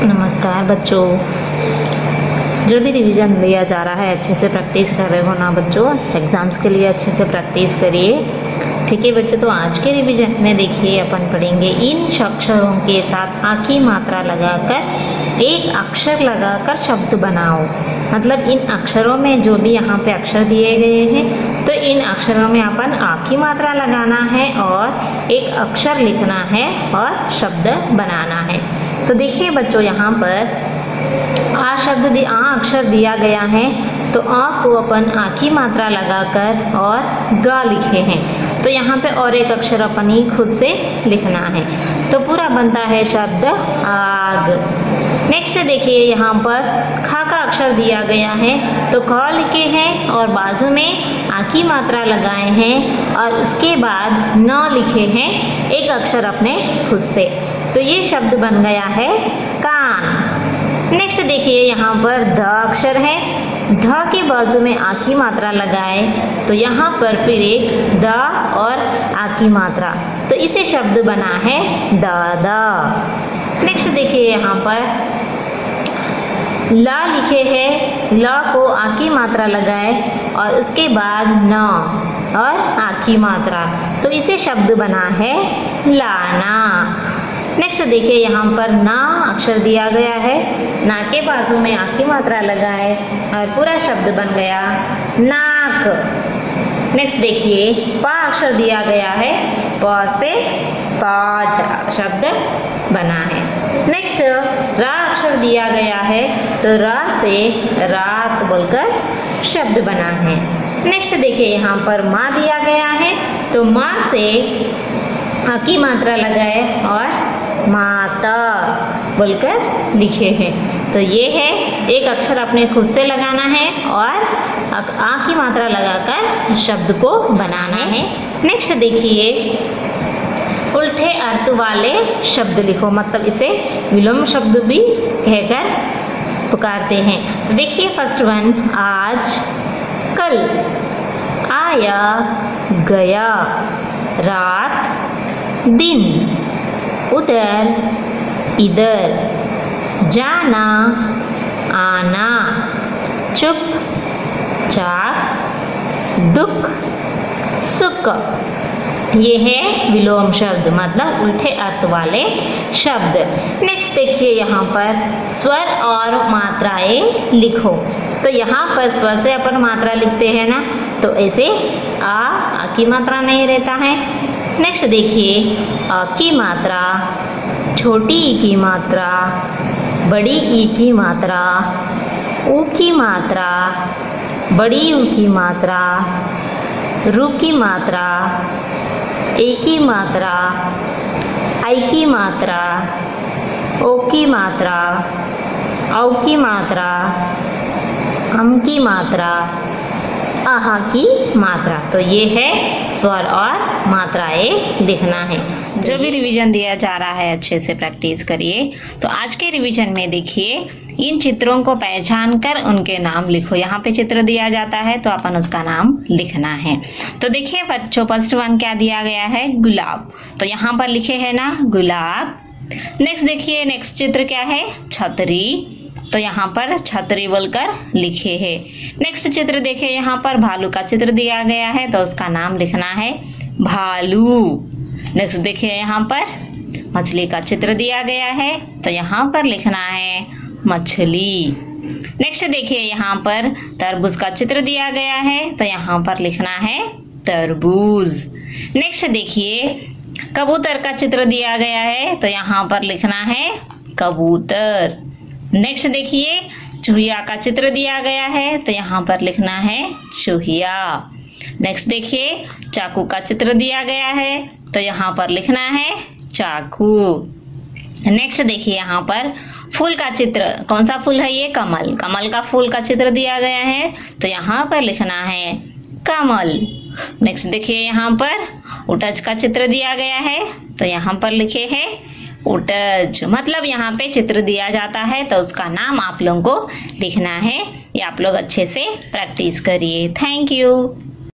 नमस्कार बच्चों। जो भी रिवीजन लिया जा रहा है अच्छे से प्रैक्टिस कर रहे हो ना बच्चों। एग्ज़ाम्स के लिए अच्छे से प्रैक्टिस करिए, ठीक है बच्चों। तो आज के रिवीजन में देखिए अपन पढ़ेंगे इन अक्षरों के साथ आ की मात्रा लगाकर एक अक्षर लगाकर शब्द बनाओ। मतलब इन अक्षरों में जो भी यहाँ पे अक्षर दिए गए हैं तो इन अक्षरों में अपन आ की मात्रा लगाना है और एक अक्षर लिखना है और शब्द बनाना है। तो देखिए बच्चों, यहाँ पर आ अक्षर दिया गया है तो आ को अपन आ की मात्रा लगाकर और ग लिखे हैं। तो यहाँ पे और एक अक्षर अपन ही खुद से लिखना है तो पूरा बनता है शब्द आग। नेक्स्ट देखिए, यहाँ पर खा का अक्षर दिया गया है तो ख लिखे हैं और बाजू में आ की मात्रा लगाए हैं और उसके बाद न लिखे हैं एक अक्षर अपने खुद से। तो ये शब्द बन गया है कान। नेक्स्ट देखिए, यहाँ पर ध अक्षर है, ध के बाजू में आ की मात्रा लगाए तो यहाँ पर फिर एक द और आ की मात्रा, तो इसे शब्द बना है दादा। नेक्स्ट देखिए, यहाँ पर ला लिखे हैं, ला को आ की मात्रा लगाए और उसके बाद न और आ की मात्रा, तो इसे शब्द बना है लाना। नेक्स्ट देखिए, यहाँ पर ना अक्षर दिया गया है, ना के बाजू में आ की मात्रा लगाए और पूरा शब्द बन गया नाक। नेक्स्ट देखिए, पा अक्षर दिया गया है, प से पाट शब्द बना है। नेक्स्ट रा अक्षर दिया गया है तो रा से रात बोलकर शब्द बना है। नेक्स्ट देखिए, यहाँ पर माँ दिया गया है तो माँ से आ की मात्रा लगाए और माता बोलकर लिखे हैं। तो ये है एक अक्षर अपने खुद से लगाना है और आ की मात्रा लगाकर शब्द को बनाना है। नेक्स्ट देखिए, उल्टे अर्थ वाले शब्द लिखो, मतलब इसे विलोम शब्द भी कहकर पुकारते हैं। तो देखिए फर्स्ट वन, आज, कल, आया, गया, रात, दिन, उधर, इधर, जाना, आना, चुप, चाप, दुख, सुख। ये है विलोम शब्द, मतलब उल्टे अर्थ वाले शब्द। नेक्स्ट देखिए, यहाँ पर स्वर और मात्राएं लिखो। तो यहाँ पर स्वर से अपन मात्रा लिखते हैं ना, तो ऐसे आ की मात्रा नहीं रहता है। नेक्स्ट देखिए, अ की मात्रा, छोटी ई की मात्रा, बड़ी ई की मात्रा, ऊ की मात्रा, बड़ी ऊ की मात्रा, रू की मात्रा, ए की मात्रा, आई की मात्रा, ओ की मात्रा, औ की मात्रा, अम की मात्रा, आहा की मात्रा। तो ये है स्वर और मात्राएं लिखना है। जो भी रिवीजन दिया जा रहा है अच्छे से प्रैक्टिस करिए। तो आज के रिवीजन में देखिए, इन चित्रों को पहचान कर उनके नाम लिखो। यहाँ पे चित्र दिया जाता है तो अपन उसका नाम लिखना है। तो देखिए बच्चों, फर्स्ट वन क्या दिया गया है, गुलाब, तो यहाँ पर लिखे है ना गुलाब। नेक्स्ट देखिए, नेक्स्ट चित्र क्या है, छतरी, तो यहाँ पर छतरी बोलकर लिखे है। नेक्स्ट चित्र देखिए, यहाँ पर भालू का चित्र दिया गया है तो उसका नाम लिखना है भालू। नेक्स्ट देखिए, यहाँ पर मछली का चित्र दिया गया है तो यहाँ पर लिखना है मछली। नेक्स्ट देखिए, यहाँ पर तरबूज का चित्र दिया गया है तो यहाँ पर लिखना है तरबूज। नेक्स्ट देखिए, कबूतर का चित्र दिया गया है तो यहाँ पर लिखना है कबूतर। नेक्स्ट देखिए, चूहिया का चित्र दिया गया है तो यहाँ पर लिखना है चूहिया। नेक्स्ट देखिए, चाकू का चित्र दिया गया है तो यहाँ पर लिखना है चाकू। नेक्स्ट देखिए, यहाँ पर फूल का चित्र, कौन सा फूल है ये, कमल, कमल का फूल का चित्र दिया गया है तो यहाँ पर लिखना है कमल। नेक्स्ट देखिए, यहाँ पर उटज का चित्र दिया गया है तो यहाँ पर लिखे है उटज। मतलब यहाँ पे चित्र दिया जाता है तो उसका नाम आप लोगों को लिखना है। ये आप लोग अच्छे से प्रैक्टिस करिए। Thank you.